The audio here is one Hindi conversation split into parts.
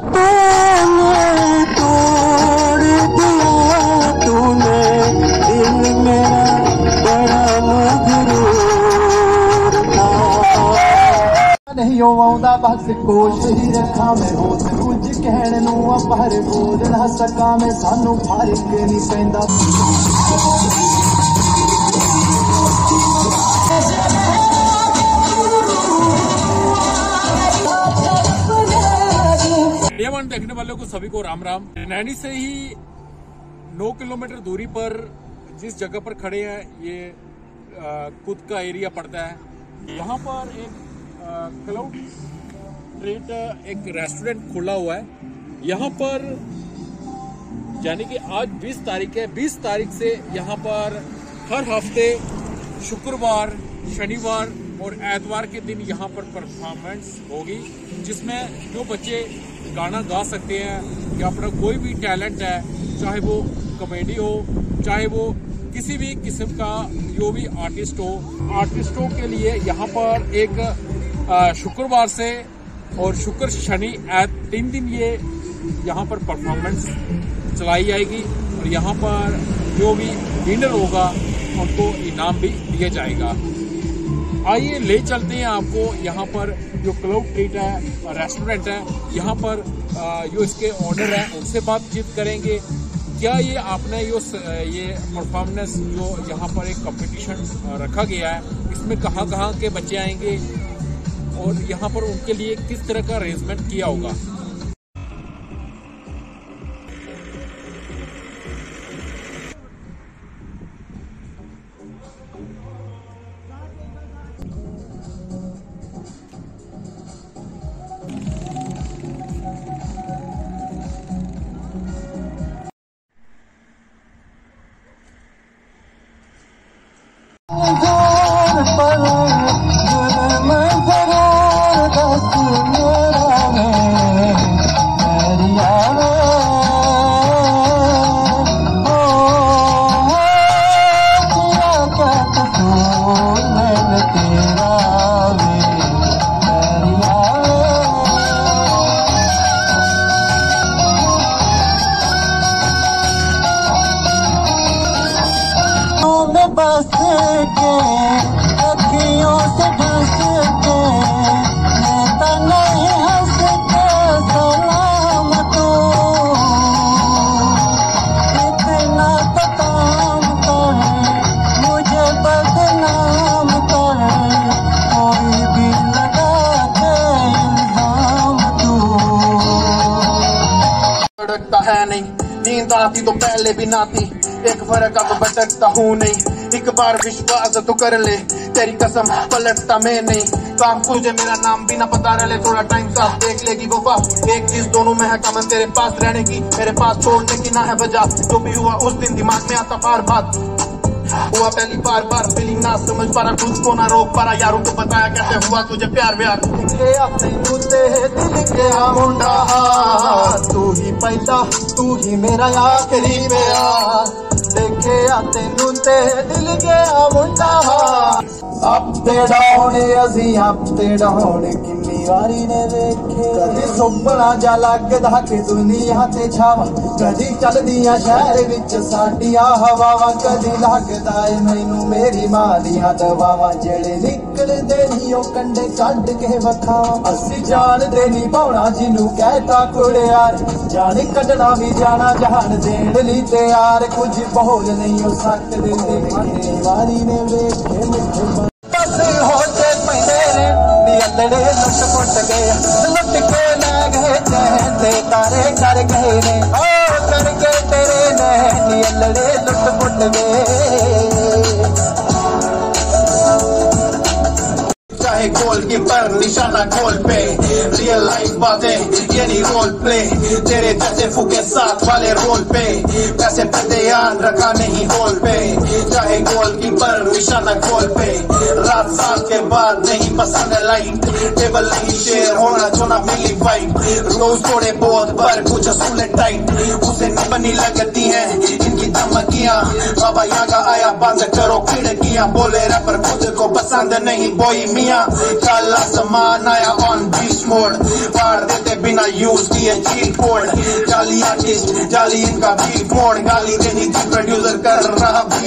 तोड़ दिया तूने दिल मेरा बड़ा मगरूर था। नहीं आउंदा बस कोश ही रखा मैं रोज कुछ कहने नूं पर बोल ना सका मैं सानू फर्क नहीं पैंदा। डेवन देखने वालों को सभी को राम राम। नैनी से ही 9 किलोमीटर दूरी पर जिस जगह पर खड़े हैं ये खुद का एरिया पड़ता है। यहाँ पर एक क्लाउड ट्रीट एक रेस्टोरेंट खुला हुआ है। यहाँ पर यानी कि आज 20 तारीख है, 20 तारीख से यहाँ पर हर हफ्ते शुक्रवार, शनिवार और एतवार के दिन यहाँ पर परफॉर्मेंस होगी, जिसमें जो बच्चे गाना गा सकते हैं या अपना कोई भी टैलेंट है, चाहे वो कॉमेडी हो, चाहे वो किसी भी किस्म का जो भी आर्टिस्टों के लिए यहाँ पर एक शुक्रवार से और शुक्र शनि 3 दिन ये यहाँ पर परफॉर्मेंस चलाई जाएगी और यहाँ पर जो भी विनर होगा उनको इनाम भी दिया जाएगा। आइए ले चलते हैं आपको यहाँ पर जो क्लाउड ट्रीट है रेस्टोरेंट है, यहाँ पर जो इसके ऑनर है उनसे बातचीत करेंगे। क्या ये आपने ये परफॉर्मेंस जो यहाँ पर एक कंपटीशन रखा गया है, इसमें कहाँ के बच्चे आएंगे और यहाँ पर उनके लिए किस तरह का अरेंजमेंट किया होगा। बस के अखियों से ढस के मैं तो नहीं हंस के सलाम तू इतना तो काम कर मुझे बदनाम कर कोई भी लगा के इल्जाम तू। भटकता है नहीं, नींद आती तो पहले भी ना थी, एक फर्क अब भटकता हूँ नहीं। एक बार विश्वास तो कर ले, तेरी कसम पलटता मैं नहीं। काम तुझे मेरा नाम भी ना पता रहे, थोड़ा टाइम साथ देख लेगी वफा। एक चीज दोनों में है कमन तेरे पास रहने की, मेरे पास छोड़ने की ना है वजह। जो भी हुआ उस दिन दिमाग में आता बार बार हुआ पहली बार फीलिंग ना समझ पा रहा, खुद को ना रोक पा रहा। यारों को बताया कैसे हुआ तुझे प्यार व्यार के अपने मुद्दे दिल के मुंडा, तू ही पैसा तू ही मेरा आखिरी प्यार। देखे आते नुंते दिल के मुंडा, अप ते डाउन असी अप ते डाउन किन्नी वारी ने देखे। कदी सुपना जा लगदा कि दुनिया ते छावा, कदी चलदियां शहर विच साडियां हवावां। कदी लगदा ए मैनू मेरी मां दियां दवावां, जेड़े निकलदे नहीं ओ कंडे कढ के वखावां। असी जानदे नहीं पौना जिनू कहता कुड़ियार, जान कढना भी जाना जहान देण लई तैयार। कुछ बोल नहीं हो सकदे किन्नी वारी ने वेखे मिठे होते पहले नियंदड़े लुट पुट गए, लुट के ले गए चैन से तारे कर गए ने। ओ करके तेरे ने नियंदड़े लुट पुट गए। चाहे गोल कीपर निशाना गोल पे, रियल लाइफ बातें ये नहीं रोल प्ले। तेरे जैसे फूके साथ वाले रोल पे, पैसे पे ध्यान रखा नहीं होल पे। चाहे गोल कीपर निशाना गोल पे, रात साल के बाद नहीं पसंद लाइट। टेबल नहीं शेयर होना जो ना मिली फाइट, रोज थोड़े बहुत पर कुछ असूलें टाइट। उसे नहीं बनी लगती है इनकी धमकियां, बाबा यागा आया बंद करो खिड़कियां। बोले रैपर खुद को पसंद नहीं बोई मियां, काला सामान आया ऑन बीच मोड। मार देते बिना यूज किए चीट कोड जाली आर्टिस्ट जाली इनका बीट मोड गाली देनी थी प्रोड्यूसर कर रहा भी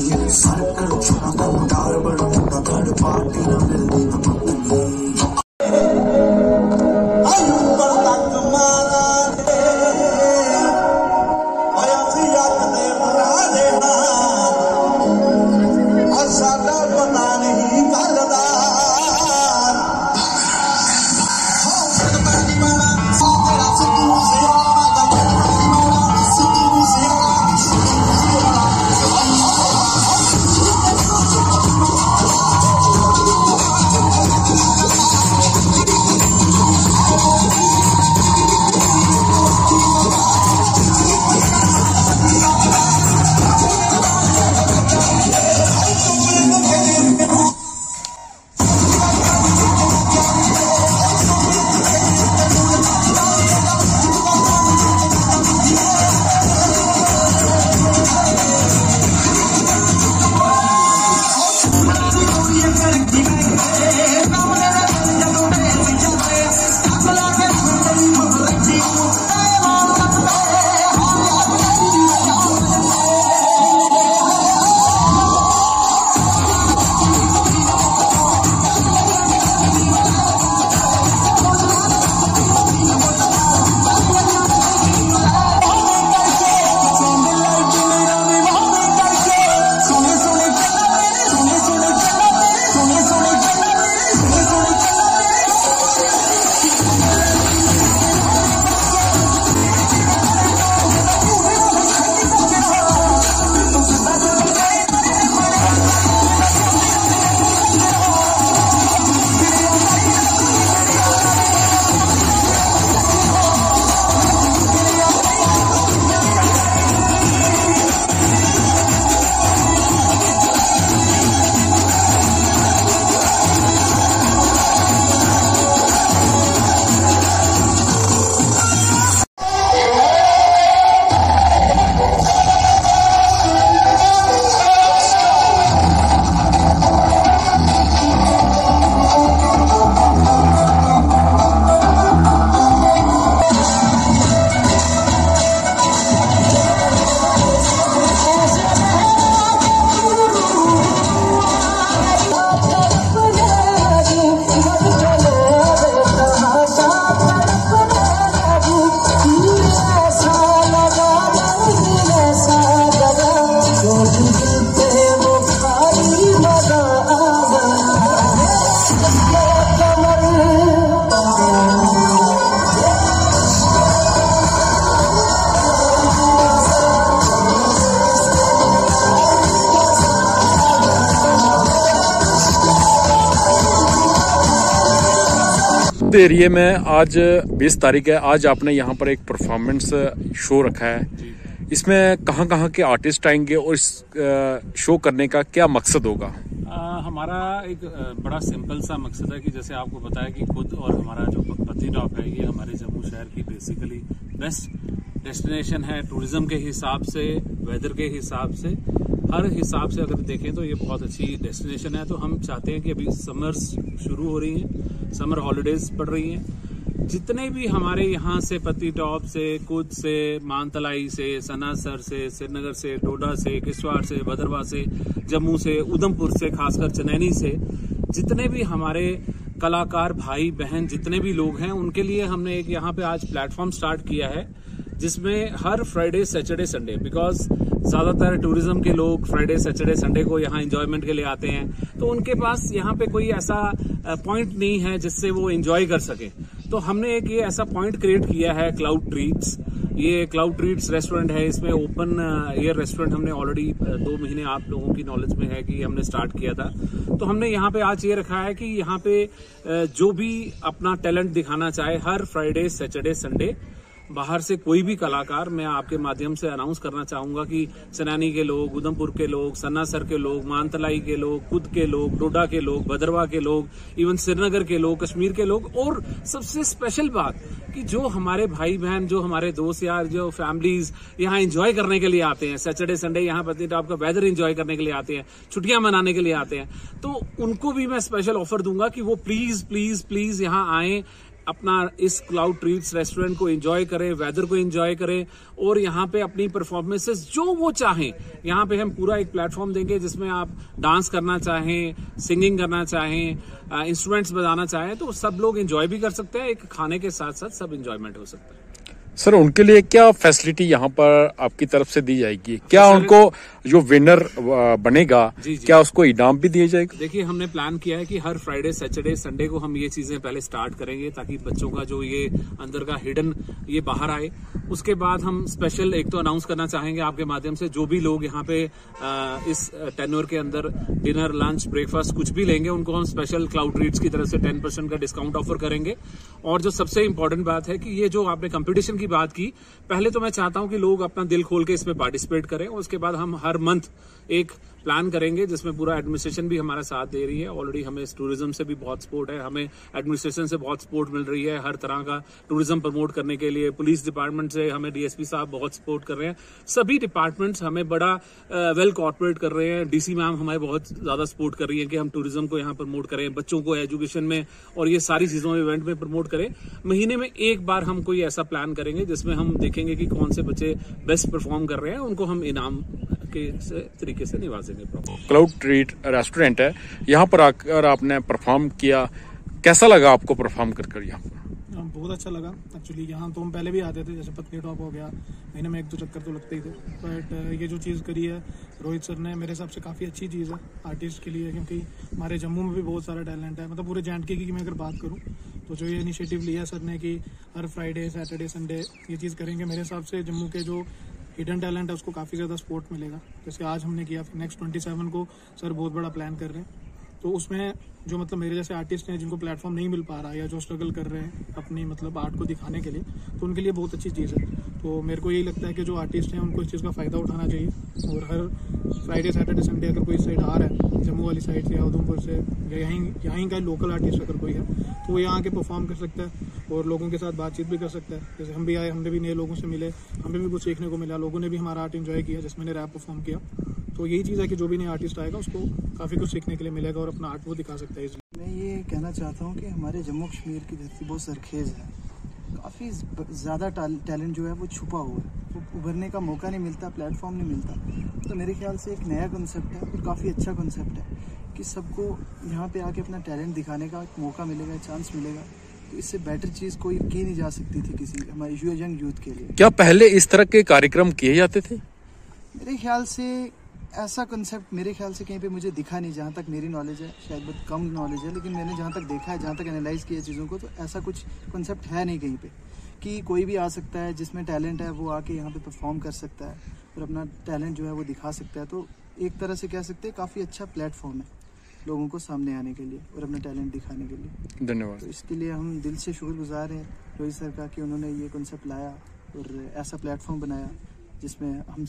एरिया में आज 20 तारीख है। आज आपने यहाँ पर एक परफॉर्मेंस शो रखा है, इसमें कहाँ के आर्टिस्ट आएंगे और इस शो करने का क्या मकसद होगा? हमारा एक बड़ा सिंपल सा मकसद है कि जैसे आपको बताया कि खुद और हमारा जो पत्नीटॉप है ये हमारे जम्मू शहर की बेसिकली बेस्ट डेस्टिनेशन है। टूरिज्म के हिसाब से, वेदर के हिसाब से, हर हिसाब से अगर देखें तो ये बहुत अच्छी डेस्टिनेशन है। तो हम चाहते हैं कि अभी समर्स शुरू हो रही हैं, समर हॉलीडेज पड़ रही हैं, जितने भी हमारे यहाँ से पत्नीटॉप से, कुद से, मानतलाई से, सनासर से, श्रीनगर से, डोडा से, किश्तवाड़ से, भदरवाह से, जम्मू से, उधमपुर से, खासकर चनैनी से, जितने भी हमारे कलाकार भाई बहन जितने भी लोग हैं उनके लिए हमने एक यहाँ पे आज प्लेटफॉर्म स्टार्ट किया है, जिसमें हर फ्राइडे सैटरडे संडे, बिकॉज ज्यादातर टूरिज्म के लोग फ्राइडे सैटरडे संडे को यहाँ एंजॉयमेंट के लिए आते हैं, तो उनके पास यहाँ पे कोई ऐसा पॉइंट नहीं है जिससे वो एंजॉय कर सके। तो हमने एक ये ऐसा पॉइंट क्रिएट किया है, क्लाउड ट्रीट्स। ये क्लाउड ट्रीट्स रेस्टोरेंट है, इसमें ओपन एयर रेस्टोरेंट हमने ऑलरेडी 2 महीने आप लोगों की नॉलेज में है कि हमने स्टार्ट किया था। तो हमने यहाँ पे आज ये रखा है कि यहाँ पे जो भी अपना टैलेंट दिखाना चाहे, हर फ्राइडे सैटरडे संडे बाहर से कोई भी कलाकार, मैं आपके माध्यम से अनाउंस करना चाहूंगा कि चनैनी के लोग, उधमपुर के लोग, सन्नासर के लोग, मानतलाई के लोग, कुद के लोग, डोडा के लोग, भदरवाह के लोग, इवन श्रीनगर के लोग, कश्मीर के लोग, और सबसे स्पेशल बात कि जो हमारे भाई बहन, जो हमारे दोस्त यार, जो फैमिलीज यहाँ एंजॉय करने के लिए आते हैं, सैटरडे संडे यहाँ पत्नीटॉप का वेदर एंजॉय करने के लिए आते हैं, छुट्टियां मनाने के लिए आते हैं, तो उनको भी मैं स्पेशल ऑफर दूंगा कि वो प्लीज प्लीज प्लीज यहाँ आए, अपना इस क्लाउड ट्रीट्स रेस्टोरेंट को एंजॉय करें, वेदर को एंजॉय करें और यहाँ पे अपनी परफॉर्मेंसेस जो वो चाहें, यहाँ पे हम पूरा एक प्लेटफॉर्म देंगे जिसमें आप डांस करना चाहें, सिंगिंग करना चाहें, इंस्ट्रूमेंट्स बजाना चाहें तो सब लोग एंजॉय भी कर सकते हैं। एक खाने के साथ साथ सब एंजॉयमेंट हो सकता है। सर, उनके लिए क्या फैसिलिटी यहाँ पर आपकी तरफ से दी जाएगी? क्या उनको जो विनर बनेगा क्या उसको इनाम भी दिया जाएगा? देखिए, हमने प्लान किया है कि हर फ्राइडे, सैटरडे, संडे को हम ये चीजें पहले स्टार्ट करेंगे ताकि बच्चों का जो ये अंदर का हिडन ये बाहर आए। उसके बाद हम स्पेशल एक तो अनाउंस करना चाहेंगे आपके माध्यम से, जो भी लोग यहाँ पे इस टेन्योर के अंदर डिनर, लंच, ब्रेकफास्ट कुछ भी लेंगे उनको हम स्पेशल क्लाउड ट्रीट्स की तरफ से 10% का डिस्काउंट ऑफर करेंगे। और जो सबसे इंपॉर्टेंट बात है कि ये जो आपने कंपटीशन की बात की, पहले तो मैं चाहता हूं कि लोग अपना दिल खोल के इसमें पार्टिसिपेट करें और उसके बाद हम हर मंथ एक प्लान करेंगे जिसमें पूरा एडमिनिस्ट्रेशन भी हमारा साथ दे रही है। ऑलरेडी हमें टूरिज्म से भी बहुत सपोर्ट है, हमें एडमिनिस्ट्रेशन से बहुत सपोर्ट मिल रही है हर तरह का टूरिज्म प्रमोट करने के लिए। पुलिस डिपार्टमेंट से हमें डीएसपी साहब बहुत सपोर्ट कर रहे हैं। सभी डिपार्टमेंट्स हमें बड़ा वेल कॉर्पोरेट कर रहे हैं। डीसी मैम हमें बहुत ज्यादा सपोर्ट कर रही है कि हम टूरिज्म को यहाँ प्रमोट करें, बच्चों को एजुकेशन में और ये सारी चीजों में इवेंट में प्रमोट करें। महीने में एक बार हम कोई ऐसा प्लान करेंगे जिसमें हम देखेंगे कि कौन से बच्चे बेस्ट परफॉर्म कर रहे हैं, उनको हम इनाम के तरीके से निवाजेंगे। क्लाउड ट्रीट रेस्टोरेंट है, यहाँ पर आकर आपने परफॉर्म किया, कैसा लगा आपको परफॉर्म कर यहाँ पर? बहुत अच्छा लगा। एक्चुअली यहाँ तो हम पहले भी आते थे, जैसे पत्नी टॉप हो गया, महीने में 1-2 चक्कर तो लगते ही थे। बट ये जो चीज़ करी है रोहित सर ने, मेरे हिसाब से काफ़ी अच्छी चीज़ है आर्टिस्ट के लिए, क्योंकि हमारे जम्मू में भी बहुत सारा टैलेंट है। मतलब पूरे J&K की मैं अगर बात करूँ तो जो ये इनिशिएटिव लिया सर ने कि हर फ्राइडे, सैटरडे, संडे ये चीज़ करेंगे, मेरे हिसाब से जम्मू के जो हिडन टैलेंट है उसको काफ़ी ज़्यादा सपोर्ट मिलेगा। जैसे आज हमने किया, फिर नेक्स्ट 27 को सर बहुत बड़ा प्लान कर रहे हैं। तो उसमें जो मतलब मेरे जैसे आर्टिस्ट हैं जिनको प्लेटफॉर्म नहीं मिल पा रहा या जो स्ट्रगल कर रहे हैं अपनी मतलब आर्ट को दिखाने के लिए, तो उनके लिए बहुत अच्छी चीज़ है। तो मेरे को यही लगता है कि जो आर्टिस्ट हैं उनको इस चीज़ का फ़ायदा उठाना चाहिए और हर फ्राइडे, सैटरडे, संडे अगर कोई साइड आ रहा है जम्मू वाली साइड से या उधमपुर से या यहीं का लोकल आर्टिस्ट अगर कोई है तो वो यहाँ के परफॉर्म कर सकता है और लोगों के साथ बातचीत भी कर सकता है। जैसे हम भी आए, हमने भी नए लोगों से मिले, हमें भी कुछ सीखने को मिला, लोगों ने भी हमारा आर्ट एंजॉय किया जिसमें मैंने रैप परफॉर्म किया। तो यही चीज़ है कि जो भी नया आर्टिस्ट आएगा उसको काफ़ी कुछ सीखने के लिए मिलेगा और अपना आर्ट वो दिखा सकता है। इसलिए मैं ये कहना चाहता हूँ कि हमारे जम्मू कश्मीर की धरती बहुत सरखेज़ है, काफ़ी ज़्यादा टैलेंट जो है वो छुपा हुआ है, वो उभरने का मौका नहीं मिलता, प्लेटफॉर्म नहीं मिलता। तो मेरे ख्याल से एक नया कॉन्सेप्ट है और काफ़ी अच्छा कॉन्सेप्ट है कि सबको यहाँ पे आके अपना टैलेंट दिखाने का एक मौका मिलेगा, चांस मिलेगा। तो इससे बेटर चीज़ कोई की नहीं जा सकती थी किसी हमारे यंग यूथ के लिए। क्या पहले इस तरह के कार्यक्रम किए जाते थे? मेरे ख्याल से ऐसा कॉन्सेप्ट मेरे ख्याल से कहीं पे मुझे दिखा नहीं, जहाँ तक मेरी नॉलेज है, शायद बहुत कम नॉलेज है, लेकिन मैंने जहाँ तक देखा है, जहाँ तक एनालाइज किया चीज़ों को, तो ऐसा कुछ कॉन्सेप्ट है नहीं कहीं पे कि कोई भी आ सकता है जिसमें टैलेंट है वो आके यहाँ पे परफॉर्म कर सकता है और अपना टैलेंट जो है वो दिखा सकता है। तो एक तरह से कह सकते हैं काफ़ी अच्छा प्लेटफॉर्म है लोगों को सामने आने के लिए और अपना टैलेंट दिखाने के लिए। धन्यवाद। तो इसके लिए हम दिल से शुक्रगुजार हैं रोहित सर का कि उन्होंने ये कॉन्सेप्ट लाया और ऐसा प्लेटफॉर्म बनाया जिसमें हम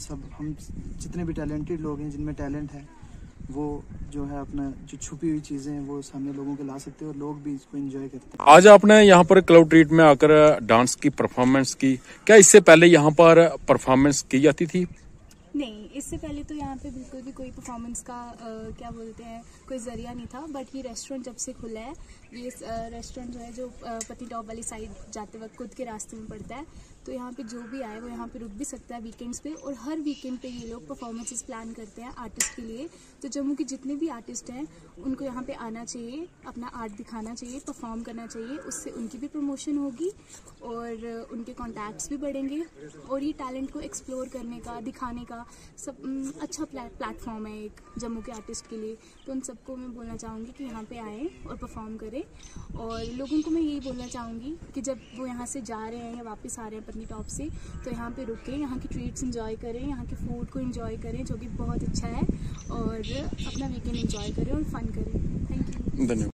जितने भी टैलेंटेड लोग हैं, जिनमें टैलेंट है, वो जो है अपना जो छुपी हुई चीज़ें हैं वो सामने लोगों के ला सकते हैं और लोग भी इसको एंजॉय करते हैं। आज आपने यहाँ पर क्लाउड ट्रीट में आकर डांस की परफॉर्मेंस की, क्या इससे पहले यहाँ पर परफॉर्मेंस की जाती थी? नहीं, इससे पहले तो यहाँ पे बिल्कुल भी कोई परफॉर्मेंस का क्या बोलते हैं कोई जरिया नहीं था। बट ये रेस्टोरेंट जब से खुला है, ये रेस्टोरेंट जो है जो पत्नी टॉप वाली साइड जाते वक्त खुद के रास्ते में पड़ता है, तो यहाँ पे जो भी आए वो यहाँ पे रुक भी सकता है वीकेंड्स पे। और हर वीकेंड पे ये लोग परफॉर्मेंसेस प्लान करते हैं आर्टिस्ट के लिए। तो जम्मू के जितने भी आर्टिस्ट हैं उनको यहाँ पे आना चाहिए, अपना आर्ट दिखाना चाहिए, परफॉर्म करना चाहिए। उससे उनकी भी प्रमोशन होगी और उनके कॉन्टैक्ट्स भी बढ़ेंगे और ये टैलेंट को एक्सप्लोर करने का, दिखाने का सब अच्छा प्लेटफॉर्म है एक जम्मू के आर्टिस्ट के लिए। तो उन सबको मैं बोलना चाहूँगी कि यहाँ पे आएँ और परफॉर्म करें। और लोगों को मैं यही बोलना चाहूँगी कि जब वो यहाँ से जा रहे हैं या वापस आ रहे हैं पत्नी टॉप से, तो यहाँ पे रुकें, यहाँ की ट्रीट्स एंजॉय करें, यहाँ के फूड को एंजॉय करें जो कि बहुत अच्छा है, और अपना वीकेंड एंजॉय करें और फन करें। Thank you. धन्यवाद।